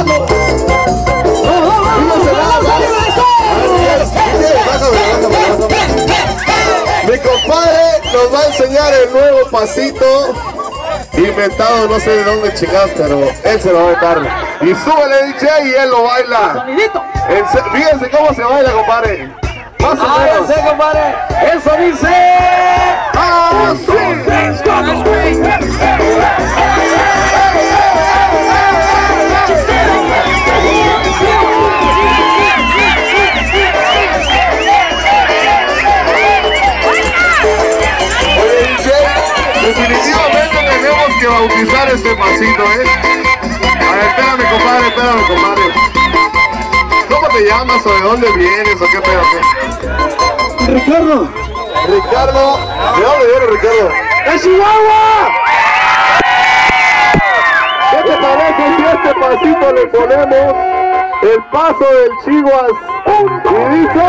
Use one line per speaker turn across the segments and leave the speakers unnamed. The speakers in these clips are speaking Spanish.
bailando.
Mi compadre nos va a enseñar el nuevo pasito inventado, no sé de dónde chingados, pero él se lo va a inventar. Y súbele, DJ, y él lo baila. Fíjense cómo se baila, compadre. Más o menos.
Sé, compadre. Eso dice.
Definitivamente tenemos que bautizar este pasito, A ver, espérame, compadre. ¿Cómo te llamas o de dónde vienes o qué pedo?
Ricardo.
Ricardo, ¿de dónde vienes, Ricardo?
¡De Chihuahua!
¿Qué te parece si a este pasito le ponemos el paso del Chihuas? Y dice...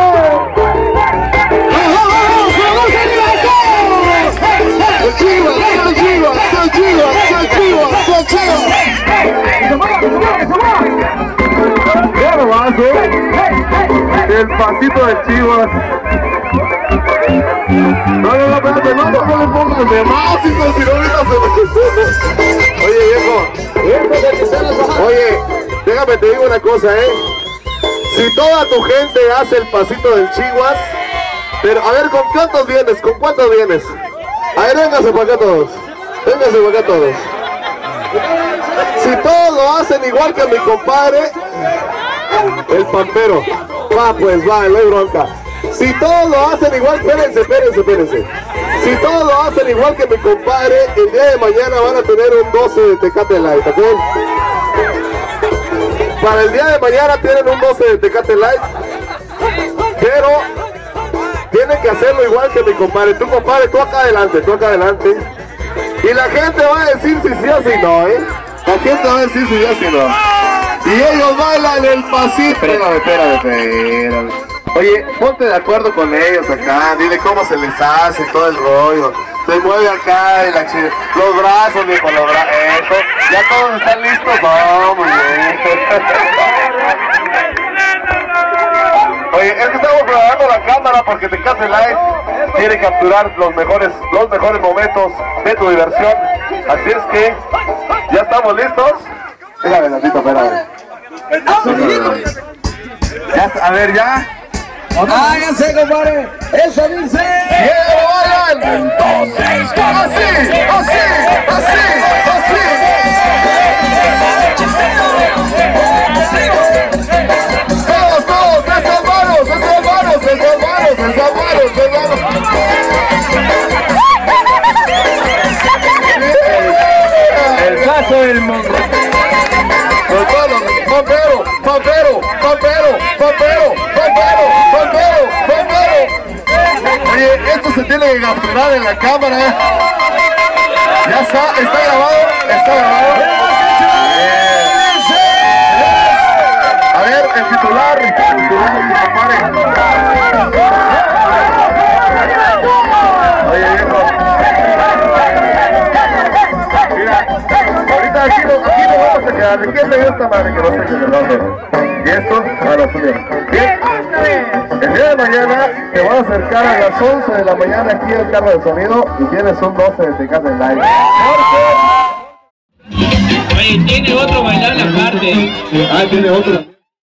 Ya lo vas, el pasito del Chivas. No, espérate, no le pongas de más, hijo, si no ahorita se me... Oye, viejo. Oye, déjame te digo una cosa, Si toda tu gente hace el pasito del Chivas, pero a ver, ¿con cuántos vienes? ¿Con cuántos vienes? A ver, véngase para acá todos. Véngase para acá todos. Si todos lo hacen igual que mi compadre, el pampero. Va, pues va, no hay bronca. Si todos lo hacen igual, espérense. Si todos lo hacen igual que mi compadre, el día de mañana van a tener un 12 de Tecate Light, ¿ok? Para el día de mañana tienen un 12 de Tecate Light, pero tienen que hacerlo igual que mi compadre. Tú, compadre, tú acá adelante. Y la gente va a decir si sí o si no, La gente va a decir si sí o si no. Y ellos bailan el pasito. Espérame. Oye, ponte de acuerdo con ellos acá. Dile cómo se les hace todo el rollo. Se mueve acá y los brazos, viejo, los brazos. Eso. Ya todos están listos. Oh, muy bien. Oye, es que estamos grabando la cámara porque Tecate Light quiere capturar los mejores momentos de tu diversión. Así es que, ¿ya estamos listos? Espérame, Natito, espérame. A ver, ya.
Ya sé, compadre. Eso dice.
¡Quiero bailar! Entonces, así. Todos, esas manos.
El caso del mundo.
Pampero. Oye, esto se tiene que capturar en la cámara. Ya está grabado. A ver, el titular, compadre. Oye, viejo. Mira, ahorita aquí nos vamos a quedar. ¿De quién me dio esta madre que no sé qué me lo hace? Y esto, ahora subir. Bien. El día de mañana te voy a acercar a las 11 de la mañana aquí al carro de sonido y tienes un 12 de Tecate Light.
Oye, tiene otro bailable aparte.
Tiene otro.